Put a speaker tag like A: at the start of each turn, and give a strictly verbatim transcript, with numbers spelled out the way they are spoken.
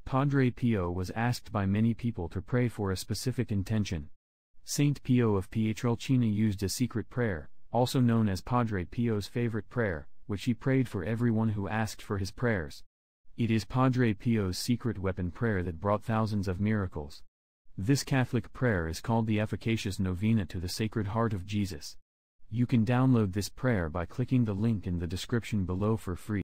A: Padre Pio was asked by many people to pray for a specific intention. Saint Pio of Pietrelcina used a secret prayer, also known as Padre Pio's favorite prayer, which he prayed for everyone who asked for his prayers. It is Padre Pio's secret weapon prayer that brought thousands of miracles. This Catholic prayer is called the Efficacious Novena to the Sacred Heart of Jesus. You can download this prayer by clicking the link in the description below for free.